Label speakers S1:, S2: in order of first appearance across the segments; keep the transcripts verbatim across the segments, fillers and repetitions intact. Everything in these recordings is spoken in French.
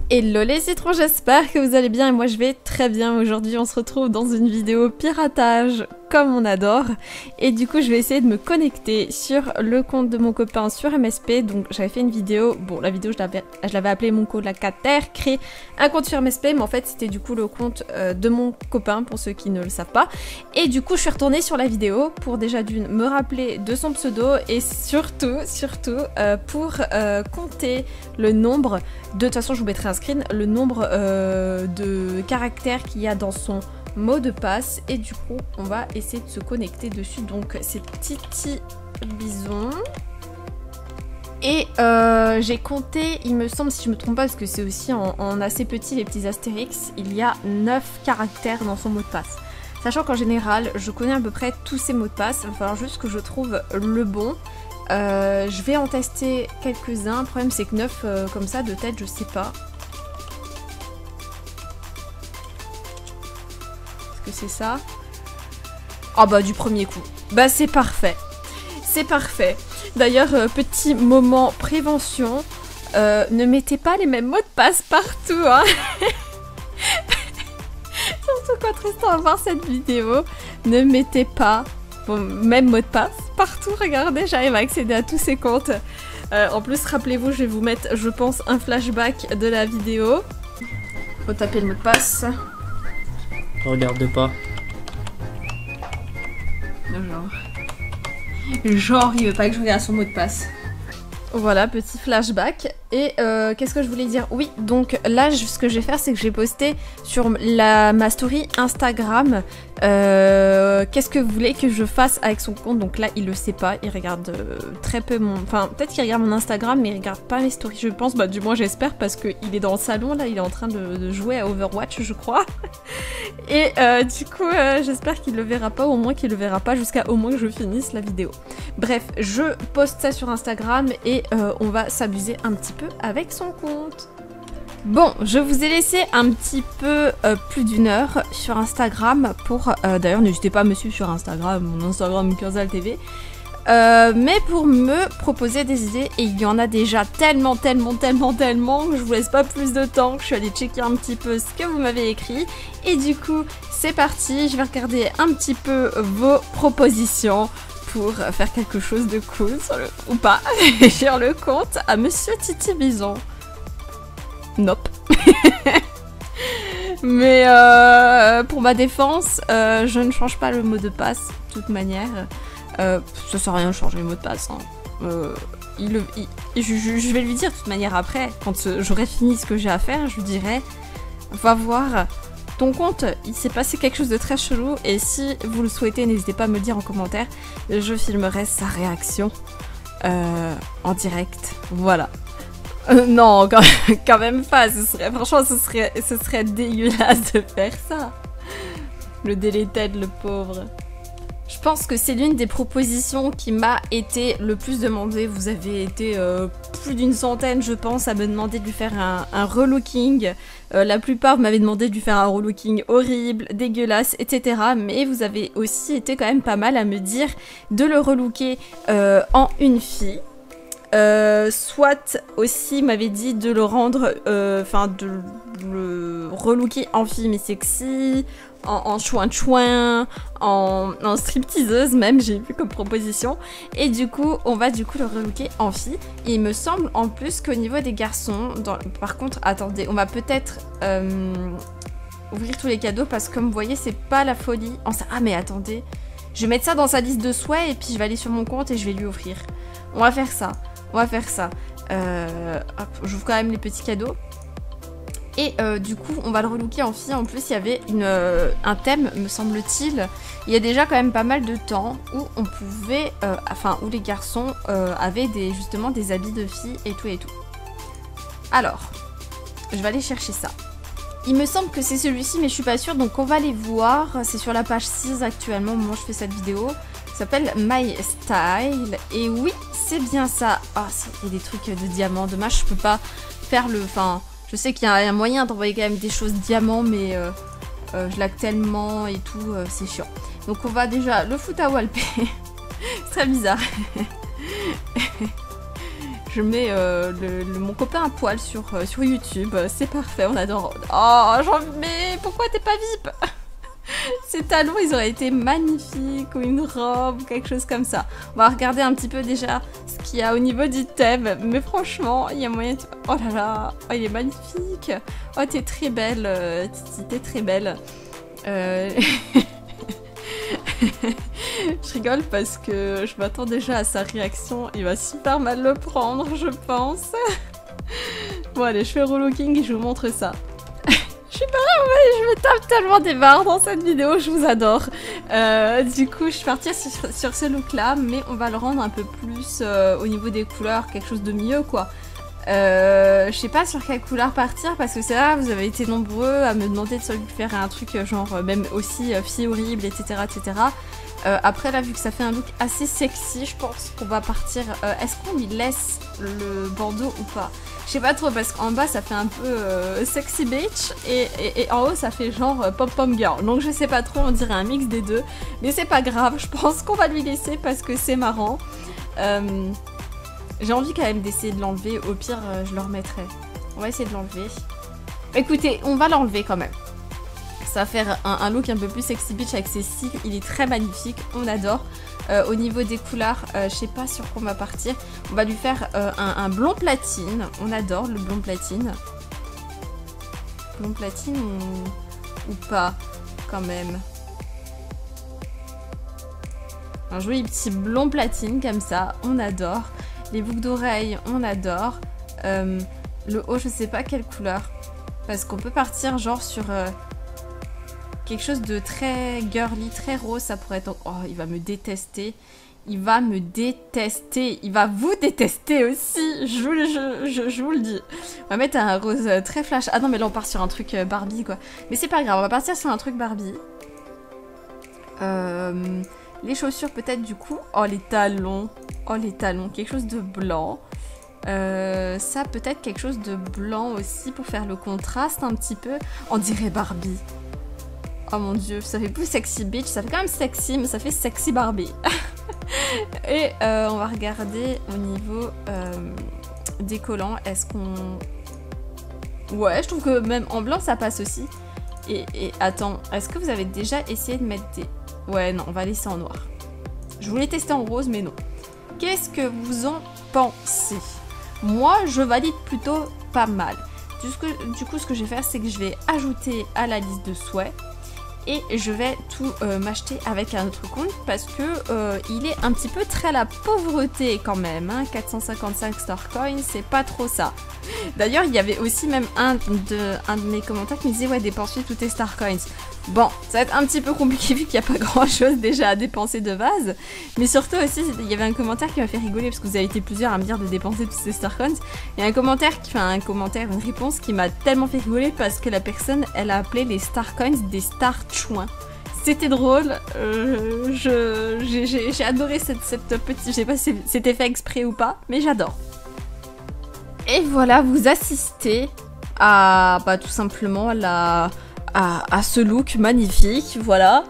S1: Hello les citrons, j'espère que vous allez bien et moi je vais très bien. Aujourd'hui on se retrouve dans une vidéo piratage comme on adore et du coup je vais essayer de me connecter sur le compte de mon copain sur M S P. Donc j'avais fait une vidéo, bon la vidéo je l'avais je l'avais appelée mon colocataire crée un compte sur M S P, mais en fait c'était du coup le compte euh, de mon copain pour ceux qui ne le savent pas. Et du coup je suis retournée sur la vidéo pour déjà d'une me rappeler de son pseudo et surtout surtout euh, pour euh, compter le nombre de, de toute façon je vous mettrai un screen, le nombre euh, de caractères qu'il y a dans son mot de passe. Et du coup on va essayer de se connecter dessus. Donc c'est Titi Bison. Et euh, j'ai compté, il me semble, si je me trompe pas, parce que c'est aussi en, en assez petit les petits astérix, il y a neuf caractères dans son mot de passe. Sachant qu'en général, je connais à peu près tous ces mots de passe, il va falloir juste que je trouve le bon. Euh, je vais en tester quelques-uns, le problème c'est que neuf euh, comme ça de tête, je sais pas. Est-ce que c'est ça? Ah bah du premier coup. Bah c'est parfait. C'est parfait. D'ailleurs, euh, petit moment prévention, euh, ne mettez pas les mêmes mots de passe partout, hein. Surtout quand Tristan va voir cette vidéo, ne mettez pas vos mêmes mots de passe partout. Regardez, j'arrive à accéder à tous ces comptes. Euh, en plus, rappelez-vous, je vais vous mettre, je pense, un flashback de la vidéo. Faut taper le mot de passe.
S2: Regarde pas.
S1: Genre... Genre, il veut pas que je regarde son mot de passe. Voilà, petit flashback. Et euh, qu'est-ce que je voulais dire? Oui, donc là, je, ce que je vais faire, c'est que j'ai posté sur la, ma story Instagram euh, qu'est-ce que vous voulez que je fasse avec son compte. Donc là, il le sait pas, il regarde euh, très peu mon... Enfin, peut-être qu'il regarde mon Instagram, mais il regarde pas mes stories, je pense. Bah, du moins, j'espère, parce qu'il est dans le salon, là, il est en train de, de jouer à Overwatch, je crois. Et euh, du coup, euh, j'espère qu'il le verra pas, ou au moins qu'il le verra pas jusqu'à au moins que je finisse la vidéo. Bref, je poste ça sur Instagram et euh, on va s'amuser un petit peu avec son compte. Bon, je vous ai laissé un petit peu euh, plus d'une heure sur Instagram pour... Euh, D'ailleurs, n'hésitez pas à me suivre sur Instagram, mon Instagram Kurzal T V. Euh, mais pour me proposer des idées, et il y en a déjà tellement, tellement, tellement, tellement, que je vous laisse pas plus de temps, que je suis allée checker un petit peu ce que vous m'avez écrit. Et du coup, c'est parti, je vais regarder un petit peu vos propositions pour faire quelque chose de cool, sur le, ou pas, sur le compte à Monsieur Titi Bison. Nope. Mais euh, pour ma défense, euh, je ne change pas le mot de passe, de toute manière. Euh, ça sert à rien de changer le mot de passe. Hein. Euh, il, il, je, je, je vais lui dire de toute manière après, quand j'aurai fini ce que j'ai à faire, je lui dirai, va voir ton compte, il s'est passé quelque chose de très chelou et si vous le souhaitez, n'hésitez pas à me le dire en commentaire. Je filmerai sa réaction euh, en direct. Voilà. Euh, non, quand, quand même pas. Ce serait, franchement, ce serait, ce serait dégueulasse de faire ça. Le délétède, le pauvre. Je pense que c'est l'une des propositions qui m'a été le plus demandée. Vous avez été euh, plus d'une centaine, je pense, à me demander de lui faire un, un relooking. Euh, la plupart m'avaient demandé de lui faire un relooking horrible, dégueulasse, et cetera. Mais vous avez aussi été quand même pas mal à me dire de le relooker euh, en une fille. Euh, soit aussi m'avait dit de le rendre, enfin euh, de le relooker en fille mais sexy, en, en chouin-chouin, en, en stripteaseuse même, j'ai vu comme proposition. Et du coup, on va du coup le relooker en fille. Et il me semble en plus qu'au niveau des garçons, dans, par contre, attendez, on va peut-être euh, ouvrir tous les cadeaux parce que comme vous voyez, c'est pas la folie. En ça... Ah mais attendez, je vais mettre ça dans sa liste de souhaits et puis je vais aller sur mon compte et je vais lui offrir. On va faire ça. On va faire ça. Euh, hop, j'ouvre quand même les petits cadeaux. Et euh, du coup, on va le relooker en fille. En plus, il y avait une, euh, un thème, me semble-t-il. Il y a déjà quand même pas mal de temps où on pouvait... Euh, enfin, où les garçons euh, avaient des, justement des habits de filles et tout et tout. Alors, je vais aller chercher ça. Il me semble que c'est celui-ci, mais je suis pas sûre. Donc, on va les voir. C'est sur la page six actuellement, au moment où je fais cette vidéo. Ça s'appelle My Style. Et oui, c'est bien ça. Ah, il y a des trucs de diamants. Dommage, je peux pas faire le... Enfin, je sais qu'il y a un moyen d'envoyer quand même des choses diamants, mais euh, euh, je lag tellement et tout, euh, c'est chiant. Donc on va déjà le foutre à wallpaper. C'est très bizarre. Je mets euh, le, le- mon copain à poil sur, euh, sur YouTube. C'est parfait, on adore. Oh, j'en mais pourquoi t'es pas V I P? Ces talons, ils auraient été magnifiques, ou une robe, ou quelque chose comme ça. On va regarder un petit peu déjà ce qu'il y a au niveau du thème. Mais franchement, il y a moyen de... Oh là là, oh, il est magnifique. Oh, t'es très belle, euh, Titi, t'es très belle. Euh... Je rigole parce que je m'attends déjà à sa réaction. Il va super mal le prendre, je pense. Bon, allez, je fais relooking et je vous montre ça. Je suis pas là, ouais, je me tape tellement des barres dans cette vidéo, je vous adore. Euh, du coup, je suis partie sur, sur ce look-là, mais on va le rendre un peu plus euh, au niveau des couleurs, quelque chose de mieux, quoi. Euh, je sais pas sur quelle couleur partir, parce que c'est là, vous avez été nombreux à me demander de faire un truc genre, euh, même aussi euh, fille horrible, et cetera, et cetera. Euh, après, là, vu que ça fait un look assez sexy, je pense qu'on va partir... Euh, Est-ce qu'on lui laisse le bandeau ou pas? Je sais pas trop, parce qu'en bas, ça fait un peu euh, sexy bitch, et, et, et en haut, ça fait genre euh, pom-pom girl. Donc je sais pas trop, on dirait un mix des deux. Mais c'est pas grave, je pense qu'on va lui laisser parce que c'est marrant. Euh, J'ai envie quand même d'essayer de l'enlever. Au pire, euh, je le remettrai. On va essayer de l'enlever. Écoutez, on va l'enlever quand même. Ça va faire un, un look un peu plus sexy bitch avec ses cils. Il est très magnifique, on adore. Euh, au niveau des couleurs, euh, je sais pas sur quoi on va partir. On va lui faire euh, un, un blond platine. On adore le blond platine. Blond platine ou, ou pas, quand même. Un joli petit blond platine comme ça, on adore. Les boucles d'oreilles, on adore. Euh, le haut, je sais pas quelle couleur. Parce qu'on peut partir genre sur... Euh, quelque chose de très girly, très rose, ça pourrait être... Oh, il va me détester. Il va me détester. Il va vous détester aussi. Je vous, le, je, je, je vous le dis. On va mettre un rose très flash. Ah non, mais là, on part sur un truc Barbie, quoi. Mais c'est pas grave, on va partir sur un truc Barbie. Euh, les chaussures, peut-être, du coup. Oh, les talons. Oh, les talons. Quelque chose de blanc. Euh, ça, peut-être quelque chose de blanc aussi pour faire le contraste un petit peu. On dirait Barbie. Oh mon dieu, ça fait plus sexy bitch, ça fait quand même sexy, mais ça fait sexy Barbie. Et euh, on va regarder au niveau euh, des collants, est-ce qu'on... Ouais, je trouve que même en blanc ça passe aussi. Et, et attends, est-ce que vous avez déjà essayé de mettre des... Ouais, non, on va laisser en noir. Je voulais tester en rose, mais non. Qu'est-ce que vous en pensez? Moi, je valide plutôt pas mal. Du coup, du coup ce que je vais faire, c'est que je vais ajouter à la liste de souhaits. Et je vais tout euh, m'acheter avec un autre compte parce que euh, il est un petit peu très la pauvreté quand même. Hein. quatre cent cinquante-cinq Star Coins, c'est pas trop ça. D'ailleurs, il y avait aussi même un de, un de mes commentaires qui me disait ouais, dépensez tous tes Star Coins. Bon, ça va être un petit peu compliqué vu qu'il n'y a pas grand chose déjà à dépenser de base. Mais surtout aussi, il y avait un commentaire qui m'a fait rigoler parce que vous avez été plusieurs à me dire de dépenser tous ces Star Coins. Il y a un commentaire, qui, enfin un commentaire, une réponse qui m'a tellement fait rigoler parce que la personne, elle a appelé les Star Coins des Star Chouins. C'était drôle, euh, j'ai adoré cette, cette petite... Je sais pas si c'était fait exprès ou pas, mais j'adore. Et voilà, vous assistez à bah, tout simplement la... À, à ce look magnifique, voilà.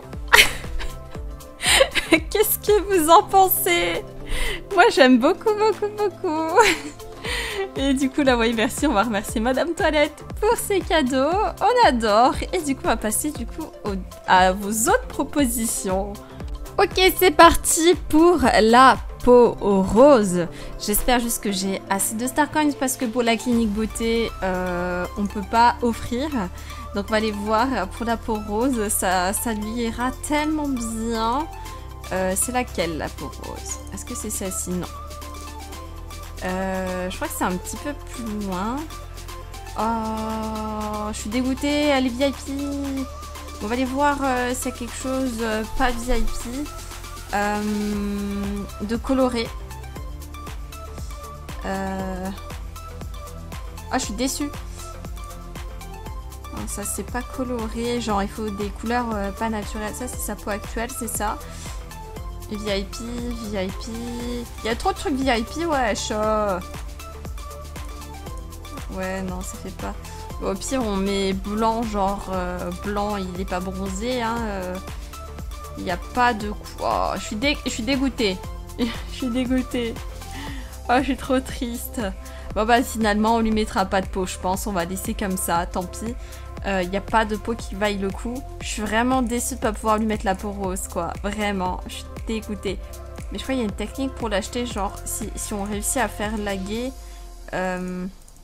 S1: Qu'est-ce que vous en pensez? Moi j'aime beaucoup, beaucoup, beaucoup. Et du coup, la voix merci, on va remercier Madame Toilette pour ses cadeaux. On adore. Et du coup, on va passer du coup au, à vos autres propositions. Ok, c'est parti pour la peau rose. J'espère juste que j'ai assez de Star Coins parce que pour la clinique beauté, euh, on peut pas offrir. Donc on va aller voir pour la peau rose, ça, ça lui ira tellement bien. Euh, c'est laquelle la peau rose? Est-ce que c'est celle-ci? Non. Euh, je crois que c'est un petit peu plus loin. Oh, je suis dégoûtée, elle est V I P. On va aller voir euh, s'il y a quelque chose euh, pas V I P. Euh, de coloré. Euh... Ah, je suis déçue. Non, ça c'est pas coloré, genre il faut des couleurs euh, pas naturelles. Ça c'est sa peau actuelle, c'est ça. Et V I P, V I P. Il y a trop de trucs V I P, wesh. Ouais, non, ça fait pas. Bon, au pire, on met blanc, genre euh, blanc, il est pas bronzé. Hein, euh... Il n'y a pas de... Oh, je suis, dé... je suis dégoûtée. Je suis dégoûtée. Oh, je suis trop triste. Bon bah finalement on lui mettra pas de peau, je pense. On va laisser comme ça, tant pis. Il euh, n'y a pas de peau qui vaille le coup. Je suis vraiment déçue de pas pouvoir lui mettre la peau rose, quoi. Vraiment, je suis dégoûtée. Mais je crois qu'il y a une technique pour l'acheter, genre si, si on réussit à faire laguer... Euh...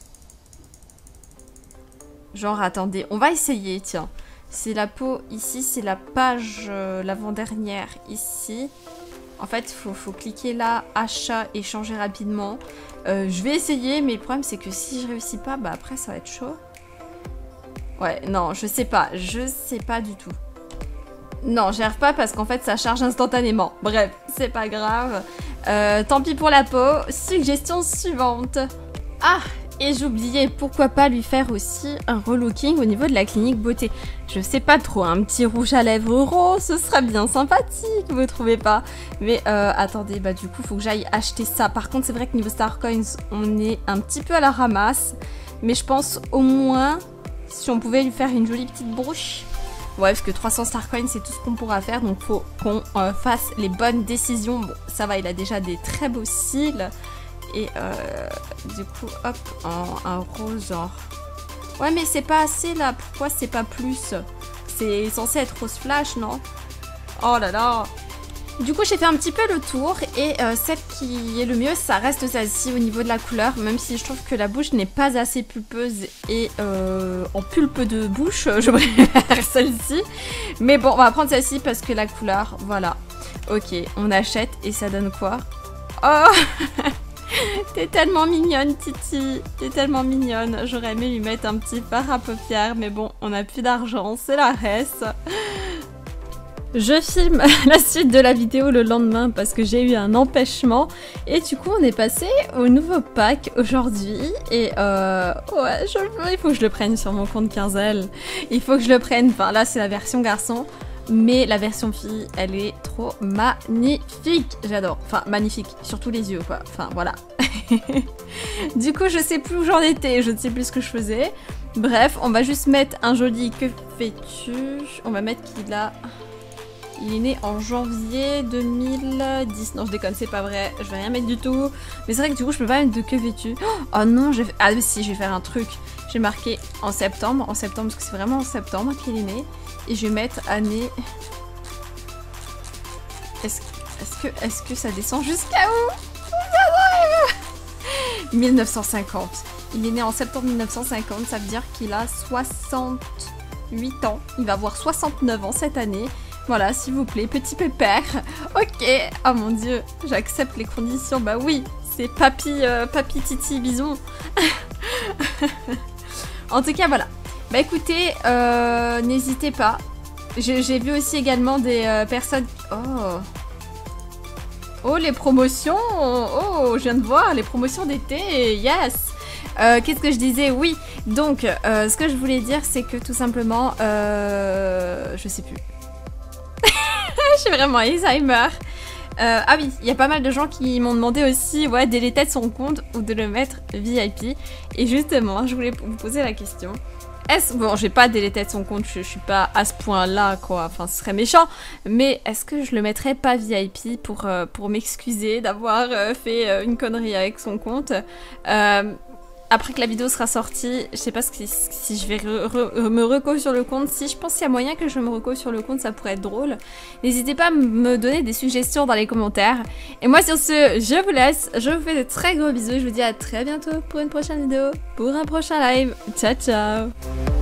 S1: Genre, attendez, on va essayer, tiens. C'est la peau ici, c'est la page euh, l'avant-dernière ici. En fait, il faut, faut cliquer là, achat et changer rapidement. Euh, je vais essayer, mais le problème c'est que si je réussis pas, bah après ça va être chaud. Ouais, non, je sais pas, je sais pas du tout. Non, j'y arrive pas parce qu'en fait ça charge instantanément. Bref, c'est pas grave. Euh, tant pis pour la peau. Suggestion suivante. Ah, et j'oubliais, pourquoi pas lui faire aussi un relooking au niveau de la clinique beauté. Je sais pas trop, un petit rouge à lèvres rose, ce serait bien sympathique, vous trouvez pas? Mais euh, attendez, bah du coup, faut que j'aille acheter ça. Par contre, c'est vrai que niveau Star Coins, on est un petit peu à la ramasse. Mais je pense au moins, si on pouvait lui faire une jolie petite bouche. Ouais, parce que trois cents Star Coins, c'est tout ce qu'on pourra faire. Donc, faut qu'on euh, fasse les bonnes décisions. Bon, ça va, il a déjà des très beaux cils. Et euh, du coup, hop, en un rose genre. Ouais, mais c'est pas assez là. Pourquoi c'est pas plus? C'est censé être rose flash, non? Oh là là. Du coup, j'ai fait un petit peu le tour. Et euh, celle qui est le mieux, ça reste celle-ci au niveau de la couleur. Même si je trouve que la bouche n'est pas assez pulpeuse. Et euh, en pulpe de bouche, je préfère celle-ci. Mais bon, on va prendre celle-ci parce que la couleur, voilà. Ok, on achète et ça donne quoi? Oh. T'es tellement mignonne, Titi. T'es tellement mignonne. J'aurais aimé lui mettre un petit fard à paupières. Mais bon, on n'a plus d'argent. C'est la reste. Je filme la suite de la vidéo le lendemain parce que j'ai eu un empêchement. Et du coup, on est passé au nouveau pack aujourd'hui. Et euh... ouais, je... il faut que je le prenne sur mon compte Quinzel. Il faut que je le prenne. Enfin, là, c'est la version garçon. Mais la version fille, elle est trop magnifique. J'adore. Enfin, magnifique. Surtout les yeux, quoi. Enfin, voilà. Du coup, je sais plus où j'en étais. Je ne sais plus ce que je faisais. Bref, on va juste mettre un joli que fais-tu. On va mettre qu'il a... Il est né en janvier deux mille dix. Non, je déconne, c'est pas vrai. Je vais rien mettre du tout. Mais c'est vrai que du coup, je peux pas mettre de que vêtu. Oh non, je vais... Ah si, je vais faire un truc. J'ai marqué en septembre. En septembre, parce que c'est vraiment en septembre qu'il est né. Et je vais mettre année... Est-ce est-ce que, est-ce que ça descend jusqu'à où? mille neuf cent cinquante. Il est né en septembre mille neuf cent cinquante. Ça veut dire qu'il a soixante-huit ans. Il va avoir soixante-neuf ans cette année. Voilà, s'il vous plaît, petit pépère. Ok. Oh mon dieu, j'accepte les conditions. Bah oui, c'est papy, euh, papy Titi Bison. En tout cas, voilà. Bah écoutez, euh, n'hésitez pas. J'ai vu aussi également des euh, personnes... Oh. Oh, les promotions. Oh, je viens de voir les promotions d'été. Yes. Euh, Qu'est-ce que je disais? Oui. Donc, euh, ce que je voulais dire, c'est que tout simplement... Euh, je sais plus. J'ai vraiment Alzheimer. Euh, ah oui, il y a pas mal de gens qui m'ont demandé aussi ouais, d'éléter de son compte ou de le mettre V I P. Et justement, je voulais vous poser la question. Est-ce... Bon, j'ai pas délété de son compte, je, je suis pas à ce point-là, quoi. Enfin, ce serait méchant. Mais est-ce que je le mettrais pas V I P pour, euh, pour m'excuser d'avoir euh, fait euh, une connerie avec son compte euh, Après que la vidéo sera sortie, je sais pas si, si je vais re, re, me reco sur le compte. Si je pense qu'il y a moyen que je me reco sur le compte, ça pourrait être drôle. N'hésitez pas à me donner des suggestions dans les commentaires. Et moi sur ce, je vous laisse. Je vous fais de très gros bisous. Je vous dis à très bientôt pour une prochaine vidéo, pour un prochain live. Ciao ciao.